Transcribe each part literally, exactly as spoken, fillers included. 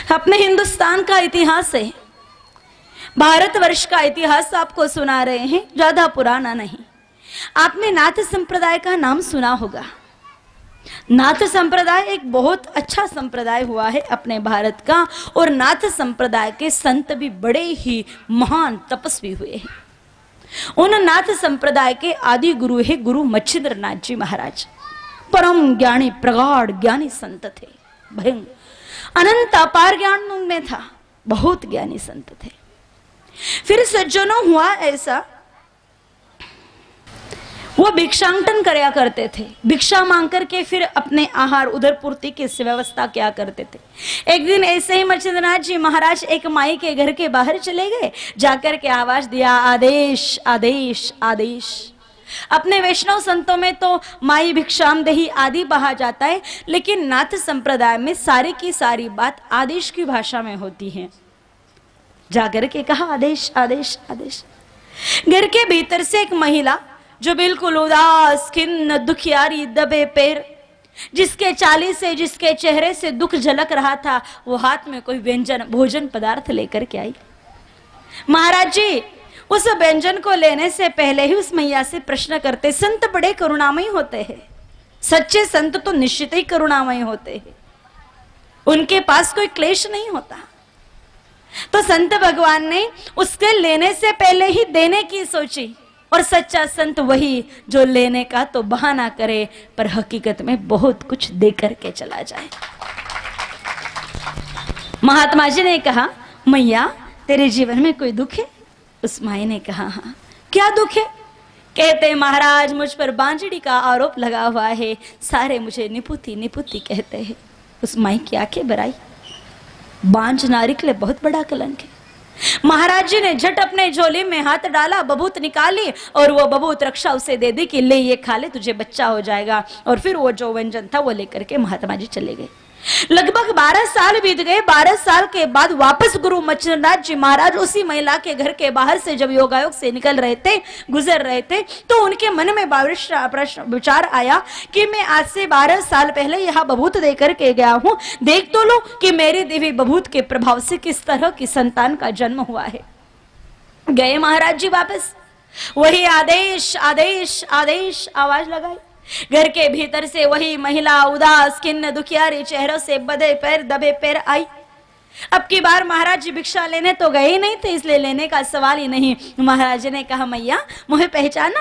अपने हिंदुस्तान का इतिहास है, भारतवर्ष का इतिहास आपको सुना रहे हैं, ज्यादा पुराना नहीं। आपने नाथ संप्रदाय का नाम सुना होगा। नाथ संप्रदाय एक बहुत अच्छा संप्रदाय हुआ है अपने भारत का, और नाथ संप्रदाय के संत भी बड़े ही महान तपस्वी हुए हैं। उन नाथ संप्रदाय के आदि गुरु है गुरु मच्छिंद्र नाथ जी महाराज। परम ज्ञानी, प्रगाढ़ ज्ञानी संत थे, भयंकर अनंत अपार ज्ञान उनमें था, बहुत ज्ञानी संत थे। फिर सज्जनों हुआ ऐसा, वो भिक्षांटन करया करते थे, भिक्षा मांग करके फिर अपने आहार उधर पूर्ति की व्यवस्था क्या करते थे। एक दिन ऐसे ही मच्छिंद्रनाथ जी महाराज एक माई के घर के बाहर चले गए, जाकर के आवाज दिया, आदेश आदेश आदेश। अपने वैष्णव संतों में तो माई भिक्षामदेही आदि बहा जाता है, लेकिन नाथ संप्रदाय में सारी की सारी बात आदेश की भाषा में होती है। जाकर के कहा, आदेश आदेश आदेश। घर के भीतर से एक महिला जो बिल्कुल उदास, खिन्न, दुखियारी, दबे पैर, जिसके चाली से, जिसके चेहरे से दुख झलक रहा था, वो हाथ में कोई व्यंजन भोजन पदार्थ लेकर के आई। महाराज जी उस व्यंजन को लेने से पहले ही उस मैया से प्रश्न करते। संत बड़े करुणामयी होते हैं, सच्चे संत तो निश्चित ही करुणामयी होते हैं, उनके पास कोई क्लेश नहीं होता। तो संत भगवान ने उसके लेने से पहले ही देने की सोची, और सच्चा संत वही जो लेने का तो बहाना करे पर हकीकत में बहुत कुछ दे करके चला जाए। महात्मा जी ने कहा, मैया तेरे जीवन में कोई दुख है? उस माई ने कहा, हाँ। क्या दुख है? कहते, महाराज मुझ पर बांझड़ी का आरोप लगा हुआ है, सारे मुझे निपुती निपुती कहते हैं। उस माई की आंखें भर आई, बांझ नारी के लिए बहुत बड़ा कलंक है। महाराज जी ने झट अपने झोली में हाथ डाला, बबूत निकाली और वो बबूत रक्षा उसे दे दी कि ले ये खा ले, तुझे बच्चा हो जाएगा। और फिर वो जो व्यंजन था वो लेकर के महात्मा जी चले गए। लगभग बारह साल बीत गए। बारह साल के बाद वापस गुरु मच्छिंद्रनाथ जी महाराज उसी महिला के घर के बाहर से जब योगायोग से निकल रहे थे, गुजर रहे थे, तो उनके मन में प्रश्न विचार आया कि मैं आज से बारह साल पहले यहाँ बबूत देकर के गया हूँ, देख तो लो कि मेरी देवी बबूत के प्रभाव से किस तरह की संतान का जन्म हुआ है। गए महाराज जी वापस, वही आदेश आदेश आदेश आवाज लगाई। घर के भीतर से वही महिला उदास, खिन्न, दुखियारी चेहरों से बधे पैर, दबे पैर आई। अब की बार महाराज जी भिक्षा लेने तो गए ही नहीं थे, इसलिए लेने का सवाल ही नहीं। महाराज ने कहा, मैया मुझे पहचाना?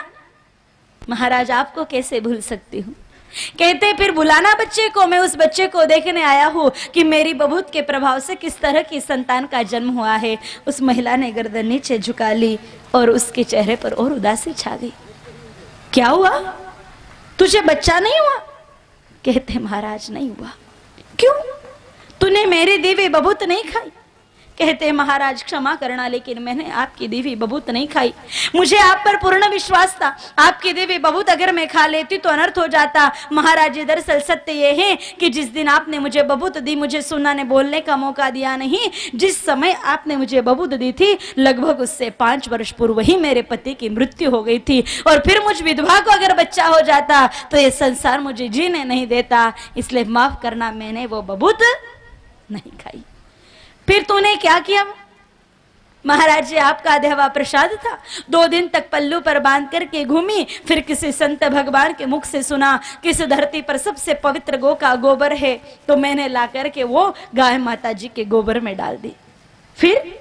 महाराज आपको कैसे भूल सकती हूँ? कहते, फिर बुलाना बच्चे को, मैं उस बच्चे को देखने आया हूँ कि मेरी बबूत के प्रभाव से किस तरह की संतान का जन्म हुआ है। उस महिला ने गर्दन नीचे झुका ली और उसके चेहरे पर और उदासी छा गई। क्या हुआ? तुझे बच्चा नहीं हुआ? कहते, महाराज नहीं हुआ। क्यों? तूने मेरी देवी बबूत नहीं खाई? कहते, महाराज क्षमा करना, लेकिन मैंने आपकी देवी बबूत नहीं खाई। मुझे आप पर पूर्ण विश्वास था, आपकी देवी बबूत अगर मैं खा लेती तो अनर्थ हो जाता। महाराज जी दरअसल सत्य ये है कि जिस दिन आपने मुझे बबूत दी, मुझे सुनना ने बोलने का मौका दिया नहीं। जिस समय आपने मुझे बबूत दी थी, लगभग उससे पांच वर्ष पूर्व ही मेरे पति की मृत्यु हो गई थी, और फिर मुझ विधवा को अगर बच्चा हो जाता तो ये संसार मुझे जीने नहीं देता। इसलिए माफ करना, मैंने वो बबूत नहीं खाई। फिर तूने क्या किया? महाराज जी आपका देवा प्रसाद था, दो दिन तक पल्लू पर बांध करके घूमी। फिर किसी संत भगवान के मुख से सुना किस धरती पर सबसे पवित्र गौ का गोबर है, तो मैंने ला करके वो गाय माता जी के गोबर में डाल दी। फिर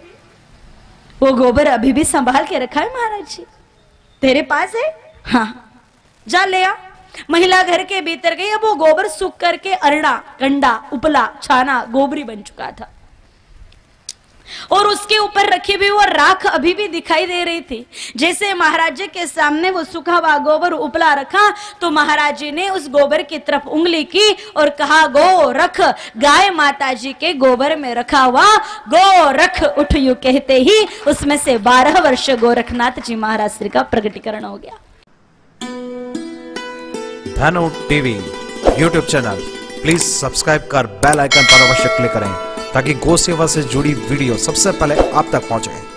वो गोबर अभी भी संभाल के रखा है महाराज जी, तेरे पास है? हाँ, जा ले आ। महिला घर के भीतर गई। अब वो गोबर सूख करके अरड़ा, कंडा, उपला, छाना, गोबरी बन चुका था, और उसके ऊपर रखी हुई वो राख अभी भी दिखाई दे रही थी। जैसे महाराज जी के सामने वो सूखा हुआ गोबर उपला रखा, तो महाराज जी ने उस गोबर की तरफ उंगली की और कहा, गो रख। गाय माता जी के गोबर में रखा हुआ गो रख उठ, यू कहते ही उसमें से बारह वर्ष गोरखनाथ जी महाराज श्री का प्रकटीकरण हो गया। Dhanu TV YouTube channel please subscribe कर बेल आइकन पर अवश्य क्लिक करें, ताकि गौ सेवा से जुड़ी वीडियो सबसे पहले आप तक पहुंचे।